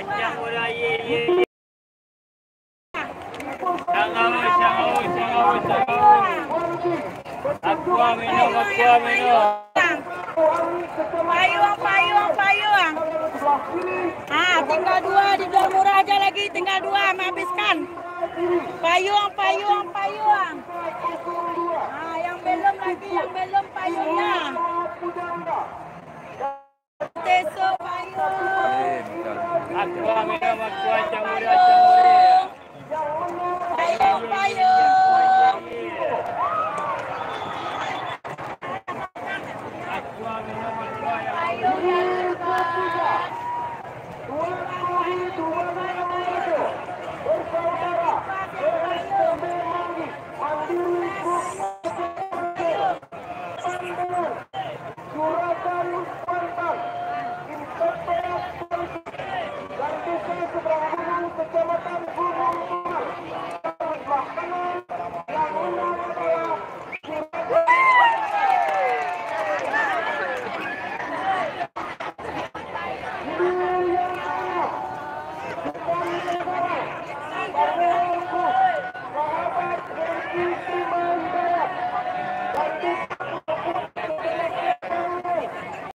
Acang murah, ye. Jangan. Aqua minum. Payung. Tinggal 2 dijual murah aja lagi, tinggal 2 menghabiskan. Payung. Yang belum payungnya. Teso payung. Aqua minum, acang murah.